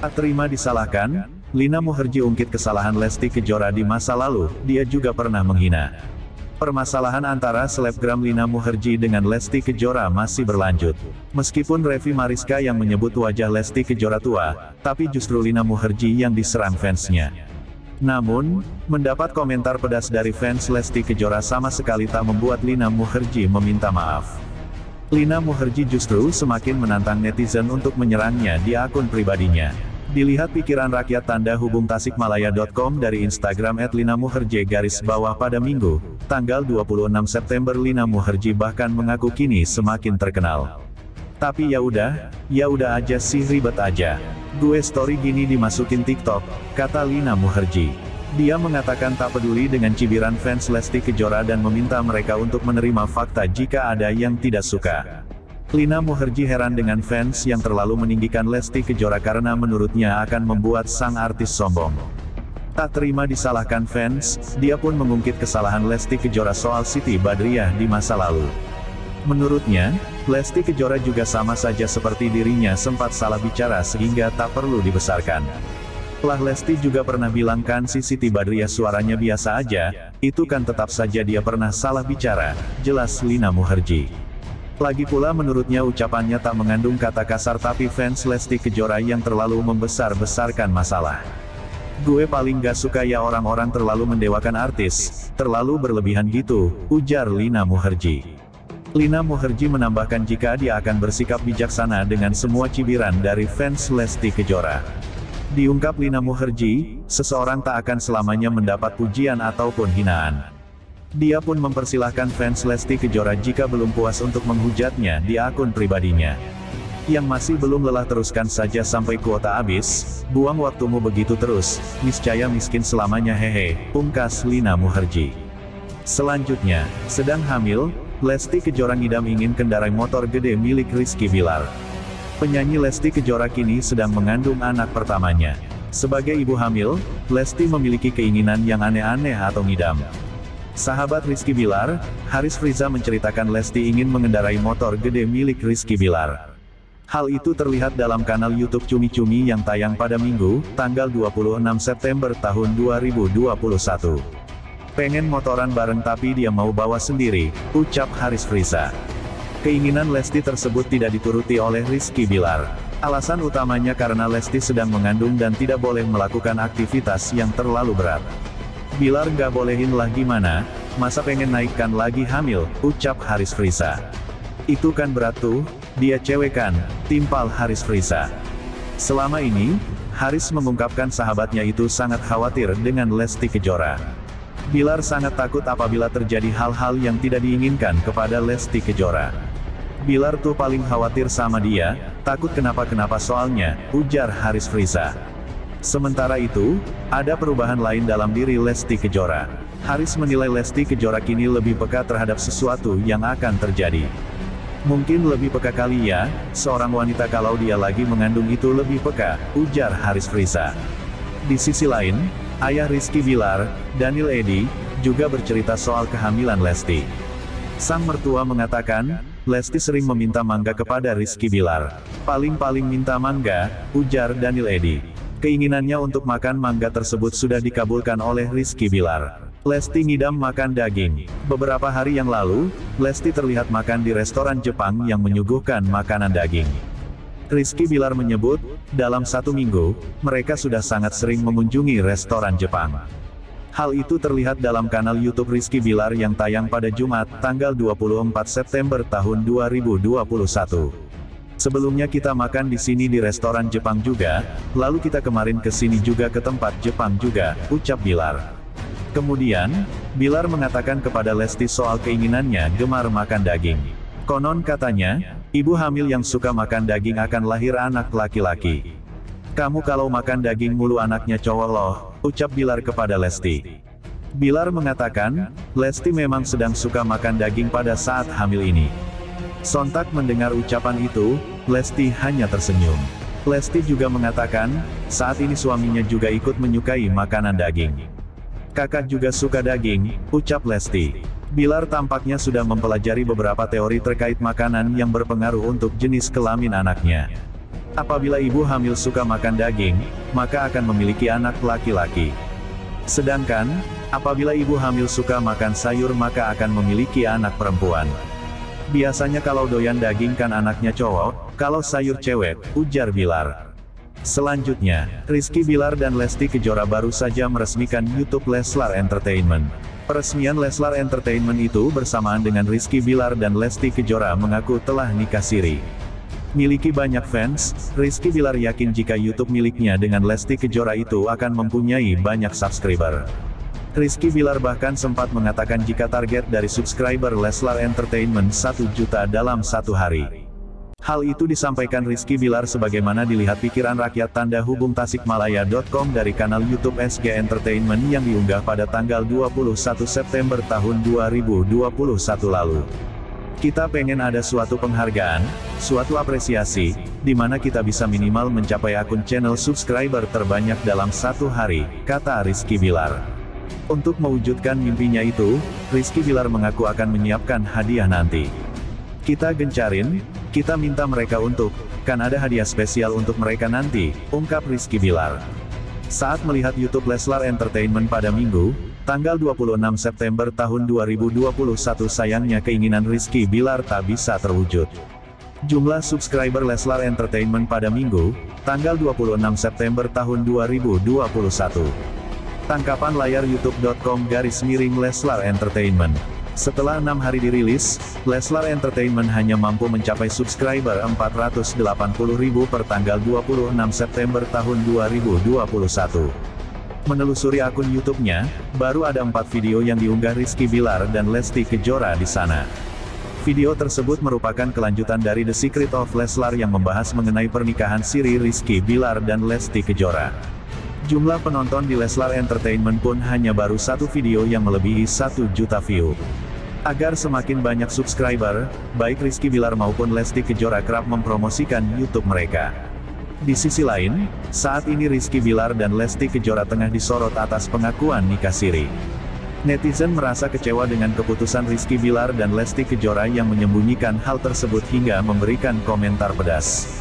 Tak terima disalahkan, Lina Muherji ungkit kesalahan Lesti Kejora di masa lalu, dia juga pernah menghina. Permasalahan antara selebgram Lina Muherji dengan Lesti Kejora masih berlanjut. Meskipun Revi Mariska yang menyebut wajah Lesti Kejora tua, tapi justru Lina Muherji yang diserang fansnya. Namun, mendapat komentar pedas dari fans Lesti Kejora sama sekali tak membuat Lina Muherji meminta maaf. Lina Muherji justru semakin menantang netizen untuk menyerangnya di akun pribadinya. Dilihat pikiran rakyat tanda hubung tasikmalaya.com dari Instagram @linamuherji_bawah pada Minggu, tanggal 26 September Lina Muherji bahkan mengaku kini semakin terkenal. Tapi ya udah aja sih ribet aja. Gue story gini dimasukin TikTok, kata Lina Muherji. Dia mengatakan tak peduli dengan cibiran fans Lesti Kejora dan meminta mereka untuk menerima fakta jika ada yang tidak suka. Lina Muherji heran dengan fans yang terlalu meninggikan Lesti Kejora karena menurutnya akan membuat sang artis sombong. Tak terima disalahkan fans, dia pun mengungkit kesalahan Lesti Kejora soal Siti Badriah di masa lalu. Menurutnya, Lesti Kejora juga sama saja seperti dirinya sempat salah bicara sehingga tak perlu dibesarkan. Lah Lesti juga pernah bilang kan si Siti Badriah suaranya biasa aja, itu kan tetap saja dia pernah salah bicara, jelas Lina Muherji. Lagi pula menurutnya ucapannya tak mengandung kata kasar tapi fans Lesti Kejora yang terlalu membesar-besarkan masalah. Gue paling gak suka ya orang-orang terlalu mendewakan artis, terlalu berlebihan gitu, ujar Lina Muherji. Lina Muherji menambahkan jika dia akan bersikap bijaksana dengan semua cibiran dari fans Lesti Kejora. Diungkap Lina Muherji, seseorang tak akan selamanya mendapat pujian ataupun hinaan. Dia pun mempersilahkan fans Lesti Kejora jika belum puas untuk menghujatnya di akun pribadinya. Yang masih belum lelah teruskan saja sampai kuota habis, buang waktumu begitu terus, niscaya miskin selamanya hehe, pungkas Lina Muherji. Selanjutnya, sedang hamil, Lesti Kejora ngidam ingin kendarai motor gede milik Rizky Bilar. Penyanyi Lesti Kejora kini sedang mengandung anak pertamanya. Sebagai ibu hamil, Lesti memiliki keinginan yang aneh-aneh atau ngidam. Sahabat Rizky Bilar, Haris Friza menceritakan Lesti ingin mengendarai motor gede milik Rizky Bilar. Hal itu terlihat dalam kanal YouTube Cumi Cumi yang tayang pada Minggu, tanggal 26 September tahun 2021. Pengen motoran bareng tapi dia mau bawa sendiri, ucap Haris Friza. Keinginan Lesti tersebut tidak dituruti oleh Rizky Bilar. Alasan utamanya karena Lesti sedang mengandung dan tidak boleh melakukan aktivitas yang terlalu berat. Bilar nggak bolehin lah gimana, masa pengen naikkan lagi hamil, ucap Haris Friza. Itu kan berat tuh, dia cewek kan, timpal Haris Friza. Selama ini, Haris mengungkapkan sahabatnya itu sangat khawatir dengan Lesti Kejora. Bilar sangat takut apabila terjadi hal-hal yang tidak diinginkan kepada Lesti Kejora. Bilar tuh paling khawatir sama dia, takut kenapa-kenapa soalnya, ujar Haris Friza. Sementara itu, ada perubahan lain dalam diri Lesti Kejora. Haris menilai Lesti Kejora kini lebih peka terhadap sesuatu yang akan terjadi. Mungkin lebih peka kali ya, seorang wanita kalau dia lagi mengandung itu lebih peka, ujar Haris Friza. Di sisi lain, ayah Rizky Bilar, Daniel Eddy, juga bercerita soal kehamilan Lesti. Sang mertua mengatakan, Lesti sering meminta mangga kepada Rizky Bilar. Paling-paling minta mangga, ujar Daniel Eddy. Keinginannya untuk makan mangga tersebut sudah dikabulkan oleh Rizky Bilar. Lesti ngidam makan daging. Beberapa hari yang lalu, Lesti terlihat makan di restoran Jepang yang menyuguhkan makanan daging. Rizky Bilar menyebut, dalam 1 minggu, mereka sudah sangat sering mengunjungi restoran Jepang. Hal itu terlihat dalam kanal YouTube Rizky Bilar yang tayang pada Jumat, tanggal 24 September tahun 2021. Sebelumnya kita makan di sini di restoran Jepang juga, lalu kita kemarin ke sini juga ke tempat Jepang juga, ucap Bilar. Kemudian, Bilar mengatakan kepada Lesti soal keinginannya gemar makan daging. Konon katanya, ibu hamil yang suka makan daging akan lahir anak laki-laki. Kamu kalau makan daging mulu anaknya cowok loh, ucap Bilar kepada Lesti. Bilar mengatakan, Lesti memang sedang suka makan daging pada saat hamil ini. Sontak mendengar ucapan itu, Lesti hanya tersenyum. Lesti juga mengatakan, saat ini suaminya juga ikut menyukai makanan daging. Kakak juga suka daging, ucap Lesti. Bilar tampaknya sudah mempelajari beberapa teori terkait makanan yang berpengaruh untuk jenis kelamin anaknya. Apabila ibu hamil suka makan daging, maka akan memiliki anak laki-laki. Sedangkan, apabila ibu hamil suka makan sayur maka akan memiliki anak perempuan. Biasanya kalau doyan daging kan anaknya cowok, kalau sayur cewek, ujar Bilar. Selanjutnya, Rizky Bilar dan Lesti Kejora baru saja meresmikan YouTube Leslar Entertainment. Peresmian Leslar Entertainment itu bersamaan dengan Rizky Bilar dan Lesti Kejora mengaku telah nikah siri. Miliki banyak fans, Rizky Bilar yakin jika YouTube miliknya dengan Lesti Kejora itu akan mempunyai banyak subscriber. Rizky Bilar bahkan sempat mengatakan jika target dari subscriber Leslar Entertainment 1 juta dalam satu hari. Hal itu disampaikan Rizky Bilar sebagaimana dilihat pikiran rakyat tanda hubung tasikmalaya.com dari kanal YouTube SG Entertainment yang diunggah pada tanggal 21 September tahun 2021 lalu. Kita pengen ada suatu penghargaan, suatu apresiasi, di mana kita bisa minimal mencapai akun channel subscriber terbanyak dalam satu hari, kata Rizky Bilar. Untuk mewujudkan mimpinya itu, Rizky Bilar mengaku akan menyiapkan hadiah nanti. Kita gencarin, kita minta mereka untuk, kan ada hadiah spesial untuk mereka nanti, ungkap Rizky Bilar. Saat melihat YouTube Leslar Entertainment pada Minggu, tanggal 26 September tahun 2021 sayangnya keinginan Rizky Bilar tak bisa terwujud. Jumlah subscriber Leslar Entertainment pada Minggu, tanggal 26 September tahun 2021. Tangkapan layar youtube.com/Leslar Entertainment. Setelah 6 hari dirilis, Leslar Entertainment hanya mampu mencapai subscriber 480.000 per tanggal 26 September tahun 2021. Menelusuri akun YouTube-nya, baru ada 4 video yang diunggah Rizky Bilar dan Lesti Kejora di sana. Video tersebut merupakan kelanjutan dari The Secret of Leslar yang membahas mengenai pernikahan siri Rizky Bilar dan Lesti Kejora. Jumlah penonton di Leslar Entertainment pun hanya baru satu video yang melebihi 1 juta view. Agar semakin banyak subscriber, baik Rizky Bilar maupun Lesti Kejora kerap mempromosikan YouTube mereka. Di sisi lain, saat ini Rizky Bilar dan Lesti Kejora tengah disorot atas pengakuan nikah siri. Netizen merasa kecewa dengan keputusan Rizky Bilar dan Lesti Kejora yang menyembunyikan hal tersebut hingga memberikan komentar pedas.